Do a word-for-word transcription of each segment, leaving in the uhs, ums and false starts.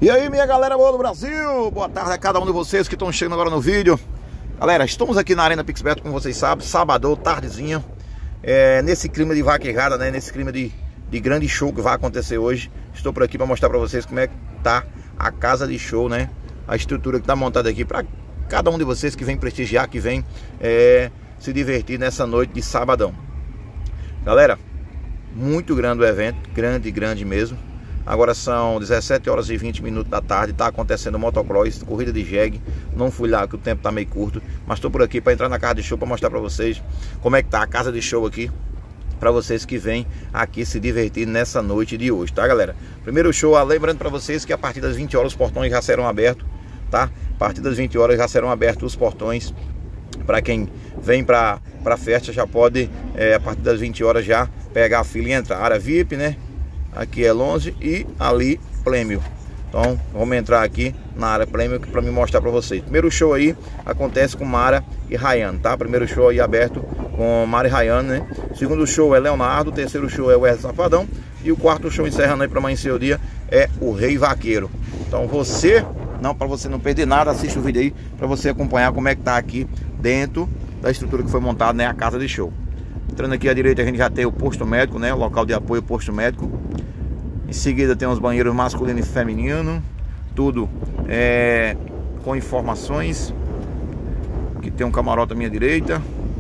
E aí, minha galera boa do Brasil, boa tarde a cada um de vocês que estão chegando agora no vídeo. Galera, estamos aqui na Arena PixBet, como vocês sabem, sábado, tardezinha, é, nesse clima de vaquejada, né, nesse clima de, de grande show que vai acontecer hoje. Estou por aqui para mostrar para vocês como é que tá a casa de show, né, a estrutura que está montada aqui para cada um de vocês que vem prestigiar, que vem é, se divertir nessa noite de sabadão. Galera, muito grande o evento, grande, grande mesmo. Agora são dezessete horas e vinte minutos da tarde, está acontecendo motocross, corrida de jegue. Não fui lá que o tempo está meio curto, mas estou por aqui para entrar na casa de show para mostrar para vocês como é que tá a casa de show aqui, para vocês que vêm aqui se divertir nessa noite de hoje, tá, galera? Primeiro show, lembrando para vocês que a partir das vinte horas os portões já serão abertos, tá? A partir das vinte horas já serão abertos os portões. Para quem vem para a festa já pode, é, a partir das vinte horas já pegar a fila e entrar. Área V I P, né? Aqui é longe e ali prêmio. Então vamos entrar aqui na área prêmio para me mostrar para vocês. Primeiro show aí acontece com Mara e Rayane, tá? Primeiro show aí aberto com Mara e Rayane, né? Segundo show é Leonardo, o terceiro show é o Wesley Safadão e o quarto show encerrando aí para amanhecer o dia é o Rei Vaqueiro. Então você, não, para você não perder nada, assiste o vídeo aí para você acompanhar como é que tá aqui dentro da estrutura que foi montada, né? A casa de show. Entrando aqui à direita a gente já tem o posto médico, né? O local de apoio, posto médico. Em seguida tem os banheiros masculino e feminino, tudo é, com informações. Aqui tem um camarote à minha direita,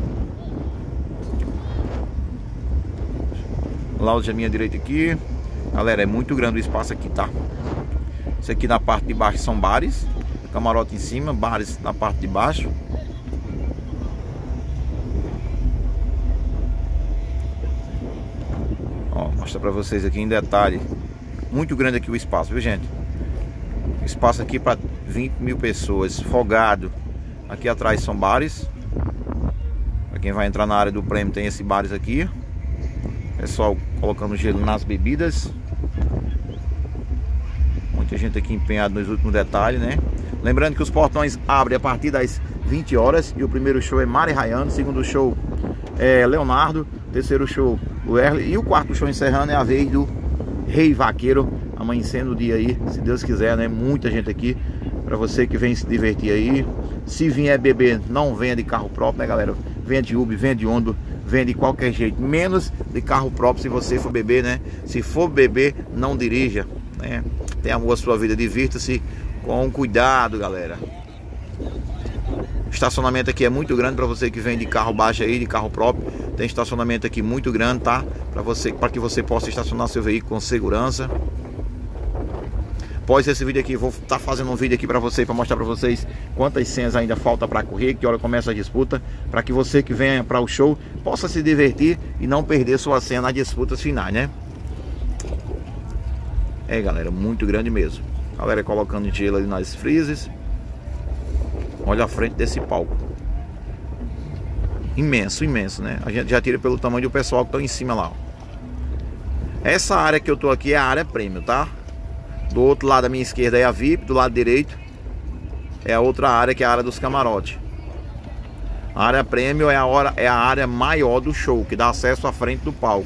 lounge à minha direita aqui. Galera, é muito grande o espaço aqui, tá? Isso aqui na parte de baixo são bares, camarote em cima, bares na parte de baixo. Ó, mostrar pra vocês aqui em detalhe. Muito grande aqui o espaço, viu, gente? Espaço aqui para vinte mil pessoas, folgado. Aqui atrás são bares. Para quem vai entrar na área do prêmio tem esse bares aqui. Pessoal colocando gelo nas bebidas. Muita gente aqui empenhada nos últimos detalhes, né? Lembrando que os portões abrem a partir das vinte horas. E o primeiro show é Mara e Rayane. O segundo show é Leonardo. O terceiro show o Erle. E o quarto show encerrando é a vez do Rei Vaqueiro, amanhecendo o dia aí, se Deus quiser, né? Muita gente aqui, para você que vem se divertir aí. Se vier beber, não venha de carro próprio, né, galera? Venha de Uber, venha de Ondo, venha de qualquer jeito, menos de carro próprio se você for beber, né? Se for beber, não dirija, né? Tenha amor à sua vida, divirta-se com cuidado, galera. O estacionamento aqui é muito grande para você que vem de carro baixo aí, de carro próprio. Tem estacionamento aqui muito grande, tá? Para você, para que você possa estacionar seu veículo com segurança. Após esse vídeo aqui, vou estar tá fazendo um vídeo aqui para você, para mostrar para vocês quantas senhas ainda falta para correr, que hora começa a disputa, para que você que venha para o show possa se divertir e não perder sua senha nas disputas finais, né? É, galera, muito grande mesmo. Galera colocando gelo ali nas freezes. Olha a frente desse palco. Imenso, imenso, né? A gente já tira pelo tamanho do pessoal que está em cima lá, ó. Essa área que eu tô aqui é a área prêmio, tá? Do outro lado da minha esquerda é a V I P, do lado direito é a outra área, que é a área dos camarotes. A área prêmio é a, hora, é a área maior do show, que dá acesso à frente do palco.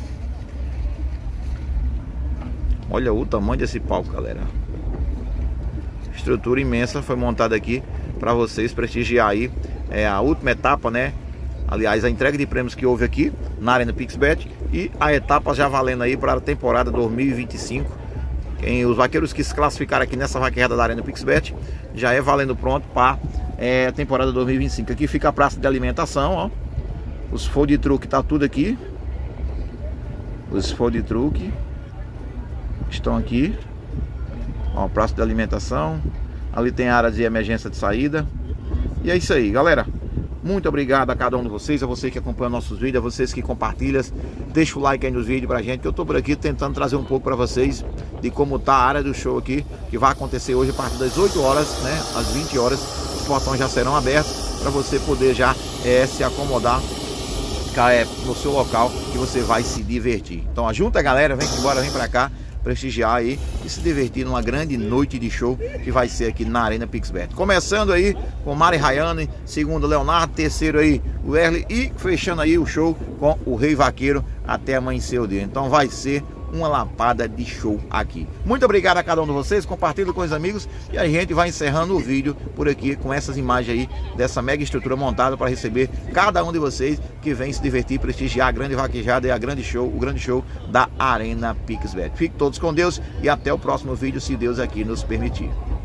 Olha o tamanho desse palco, galera. Estrutura imensa foi montada aqui para vocês prestigiar aí é, a última etapa, né? Aliás, a entrega de prêmios que houve aqui na Arena PixBet e a etapa já valendo aí para a temporada dois mil e vinte e cinco. Quem, os vaqueiros que se classificaram aqui nessa vaquejada da Arena PixBet já é valendo pronto para é, a temporada dois mil e vinte e cinco. Aqui fica a praça de alimentação, ó. Os food truck tá tudo aqui. Os food truck estão aqui. Ó, praça de alimentação. Ali tem a área de emergência de saída. E é isso aí, galera. Muito obrigado a cada um de vocês, a você que acompanha nossos vídeos, a vocês que compartilham. Deixa o like aí nos vídeos pra gente, que eu tô por aqui tentando trazer um pouco pra vocês de como tá a área do show aqui, que vai acontecer hoje a partir das oito horas, né? Às vinte horas, os portões já serão abertos para você poder já é, se acomodar é, no seu local, que você vai se divertir. Então junta a galera, vem embora, vem pra cá prestigiar aí e se divertir numa grande noite de show que vai ser aqui na Arena PixBet. Começando aí com Mara e Rayane, segundo Leonardo, terceiro aí o Erle e fechando aí o show com o Rei Vaqueiro até amanhecer o dia. Então vai ser uma lapada de show aqui. Muito obrigado a cada um de vocês, compartilhe com os amigos e a gente vai encerrando o vídeo por aqui com essas imagens aí dessa mega estrutura montada para receber cada um de vocês que vem se divertir, prestigiar a grande vaquejada e a grande show, o grande show da Arena PixBet. Fiquem todos com Deus e até o próximo vídeo, se Deus aqui nos permitir.